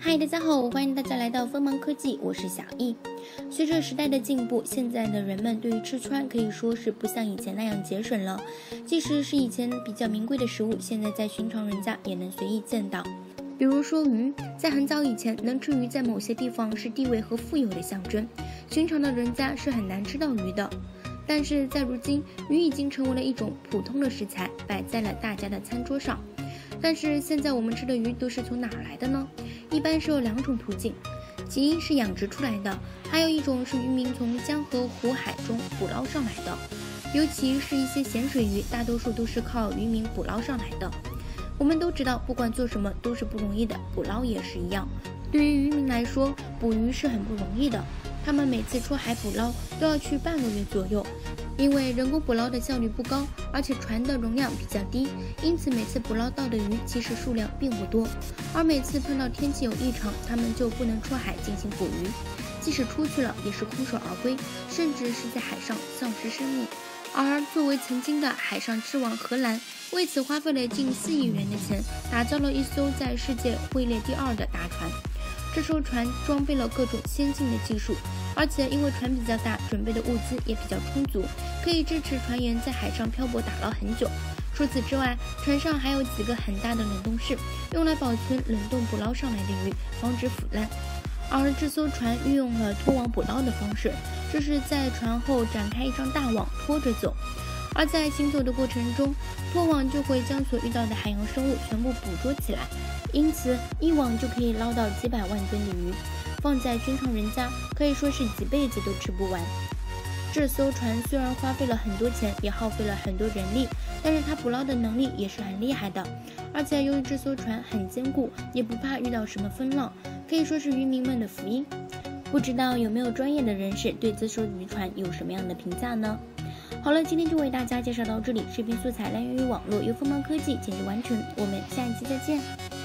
嗨，大家好，欢迎大家来到锋芒科技，我是小易。随着时代的进步，现在的人们对于吃穿可以说是不像以前那样节省了。即使是以前比较名贵的食物，现在在寻常人家也能随意见到。比如说鱼，在很早以前，能吃鱼在某些地方是地位和富有的象征，寻常的人家是很难吃到鱼的。但是在如今，鱼已经成为了一种普通的食材，摆在了大家的餐桌上。但是现在我们吃的鱼都是从哪儿来的呢？一般是有两种途径，其一是养殖出来的，还有一种是渔民从江河湖海中捕捞上来的。尤其是一些咸水鱼，大多数都是靠渔民捕捞上来的。我们都知道，不管做什么都是不容易的，捕捞也是一样。对于渔民来说，捕鱼是很不容易的，他们每次出海捕捞都要去半个月左右。因为人工捕捞的效率不高，而且船的容量比较低，因此每次捕捞到的鱼其实数量并不多，而每次碰到天气有异常，他们就不能出海进行捕鱼，即使出去了也是空手而归，甚至是在海上丧失生命。而作为曾经的海上之王荷兰，为此花费了近4亿元的钱，打造了一艘在世界位列第2的大船。这艘船装备了各种先进的技术，而且因为船比较大，准备的物资也比较充足，可以支持船员在海上漂泊打捞很久。除此之外，船上还有几个很大的冷冻室，用来保存冷冻捕捞上来的鱼，防止腐烂。而这艘船运用了拖网捕捞的方式，就是在船后展开一张大网拖着走，而在行走的过程中，拖网就会将所遇到的海洋生物全部捕捉起来，因此一网就可以捞到几百万吨的鱼，放在寻常人家可以说是几辈子都吃不完。这艘船虽然花费了很多钱，也耗费了很多人力，但是它捕捞的能力也是很厉害的。而且由于这艘船很坚固，也不怕遇到什么风浪，可以说是渔民们的福音。不知道有没有专业的人士对这艘渔船有什么样的评价呢？好了，今天就为大家介绍到这里，视频素材来源于网络，由锋芒科技剪辑完成，我们下一期再见。